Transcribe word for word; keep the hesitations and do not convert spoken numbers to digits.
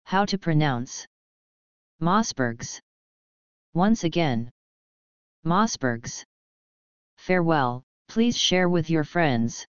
How to pronounce mossbergs. Once again, mossbergs. Farewell, please share with your friends.